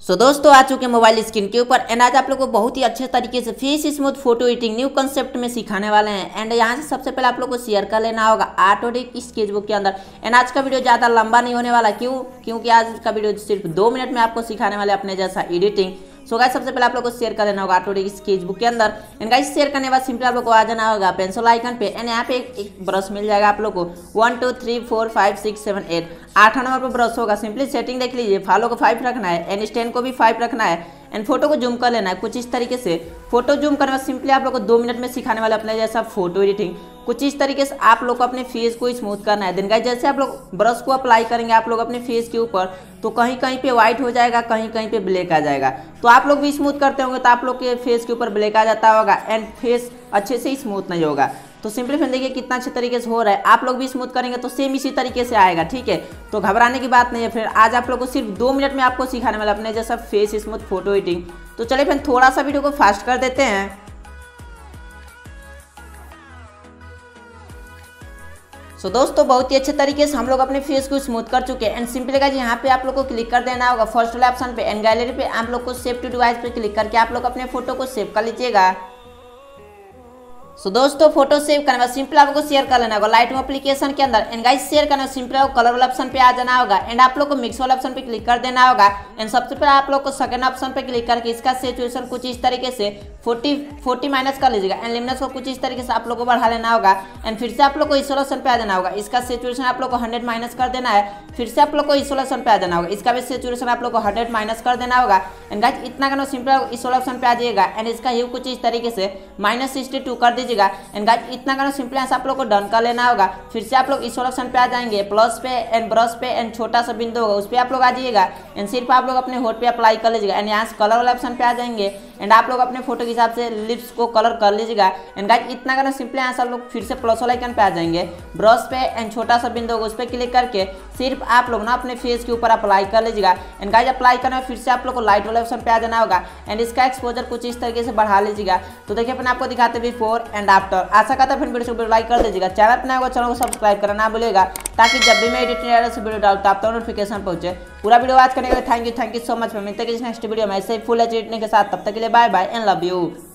दोस्तों आ चुके हैं मोबाइल स्क्रीन के ऊपर एंड आज आप लोग को बहुत ही अच्छे तरीके से face smooth photo editing new concept में सिखाने वाले हैं। एंड यहाँ से सबसे पहले आप लोग को शेयर कर लेना होगा ऑटोडेस्क स्केचबुक के अंदर। एंड आज का वीडियो ज़्यादा लंबा नहीं होने वाला, क्योंकि आज का वीडियो सिर्फ 2 मिनट में आपको सिखाने वाले अपने जैसा एडिटिंग। सो गाइस सबसे पहले आप लोग को शेयर कर लेना होगा ऑटोडेस्क स्केचबुक के अंदर। एंड गाइस शेयर करने के बाद सिंपली आप लोग को आ जाना होगा पेंसिल आइकन पे। एंड यहाँ पे एक ब्रश मिल जाएगा आप लोग को 1 2 3 4 5 6 7 8 8 नंबर पर ब्रश होगा। सिंपली सेटिंग देख लीजिए, फॉलो को 5 रखना है एंड स्टैंड को भी 5 रखना है। एंड फोटो को जूम कर लेना है कुछ इस तरीके से। फोटो जूम करने में सिंपली आप लोग को 2 मिनट में सिखाने वाले अपने जैसा फोटो एडिटिंग। कुछ इस तरीके से आप लोग को अपने फेस को स्मूथ करना है। दिन गाइस जैसे आप लोग ब्रश को अप्लाई करेंगे आप लोग अपने फेस के ऊपर, तो कहीं कहीं पे व्हाइट हो जाएगा, कहीं कहीं पे ब्लैक आ जाएगा। तो आप लोग भी स्मूथ करते होंगे तो आप लोग के फेस के ऊपर ब्लैक आ जाता होगा एंड फेस अच्छे से स्मूथ नहीं होगा। तो सिंपली फिर देखिए कितना अच्छे तरीके से हो रहा है। आप लोग भी स्मूथ करेंगे तो सेम इसी तरीके से आएगा, ठीक है। तो घबराने की बात नहीं है। फिर आज आप लोग को सिर्फ 2 मिनट में आपको सिखाने वाला अपने जैसा फेस स्मूथ फोटो एडिटिंग। तो चलिए फिर थोड़ा सा वीडियो को फास्ट कर देते हैं। दोस्तों बहुत ही अच्छे तरीके से हम लोग अपने फेस को स्मूथ कर चुके हैं। एंड सिंपली गाइस यहाँ पे आप लोग को क्लिक कर देना होगा फर्स्ट वाले ऑप्शन पे एंड गैलरी पे। आप लोग को सेव टू डिवाइस पे क्लिक करके आप लोग अपने फोटो को सेव कर लीजिएगा। दोस्तों फोटो सेव करने बाद सिंपल आपको शेयर कर लेना होगा लाइट एप्लीकेशन के अंदर। एंड गाइस शेयर करने सिंपल आपको कलर वाला ऑप्शन पे आ जाना होगा एंड आप लोग को मिक्स वाला ऑप्शन पे क्लिक कर देना होगा। एंड सबसे पहले आप लोग को सेकंड ऑप्शन पे क्लिक करके इसका सैचुरेशन कुछ इस तरीके से 40 माइनस कर लीजिएगा। एंड लिमिनेंस को कुछ इस तरीके से आप लोग को बढ़ा लेना होगा। एंड फिर से आप लोग को इस पे आ जाना होगा। इसका सैचुरेशन आप लोग को 100 माइनस कर देना है। फिर से आप लोग को इस पे आ जाना होगा। इसका भी सैचुरेशन आप लोग को 100 माइनस कर देना होगा। एंड गाइस इतना करना सिंपल इस ऑप्शन पे आ जाइएगा एंड इसका ह्यू कुछ इस तरीके से -62 कर दीजिएगा। एंड गाइस इतना करना सिंपली ऐसा आप लोग को डन कर लेना होगा। फिर से आप लोग इस ऑप्शन पे आ जाएंगे प्लस पे एंड ब्रश पे एंड छोटा सा बिंदु होगा उस पर आप लोग आ जाइएगा। एंड सिर्फ आप लोग अपने होठ पे अप्लाई कर लीजिएगा। एंड यहाँ से कलर वाले ऑप्शन पे आ जाएंगे एंड आप लोग अपने फोटो के हिसाब से लिप्स को कलर कर लीजिएगा। एंड गाइस इतना करना सिंपली यहाँ से आप लोग फिर से प्लस वाला आइकन पे आ जाएंगे, ब्रश पे एंड छोटा सा बिंदु होगा उस पर क्लिक करके सिर्फ आप लोग ना अपने फेस के ऊपर अप्लाई कर लीजिएगा। एंड गाइस अप्लाई करने में फिर से आप लोग को लाइट वाले ऑप्शन पे आ जाना होगा एंड इसका एक्सपोजर कुछ इस तरीके से बढ़ा लीजिएगा। तो देखिए अपन आपको दिखाते बिफोर एंड आफ्टर। आशा करता है फिर वीडियो को लाइक कर दीजिएगा। चैनल पर नया होगा चैनल को सब्सक्राइब करना ना भूलिएगा, ताकि जब भी मैं एडिटिंग से वीडियो डालता हूं आप तक नोटिफिकेशन पहुंचे। पूरा वीडियो वॉच करने के लिए थैंक यू सो मच। मिलते हैं नेक्स्ट वीडियो में ऐसे ही फुल एच एडिटिंग के साथ। तब तक के लिए bye bye and love you.